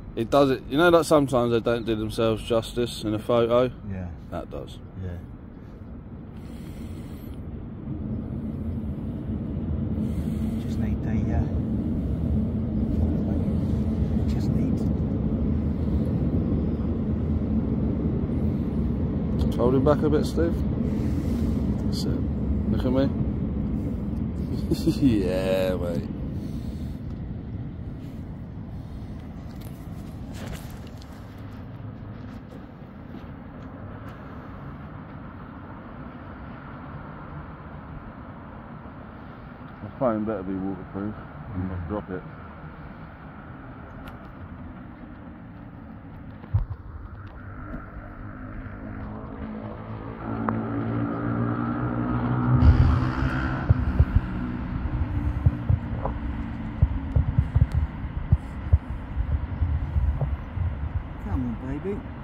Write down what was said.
It does it. You know, like sometimes they don't do themselves justice in a photo. Yeah. That does. Yeah. Just need the. Just need. Hold him back a bit, Steve. That's it. Look at me. Yeah, mate. The phone better be waterproof. I'm not drop it. Come on, baby.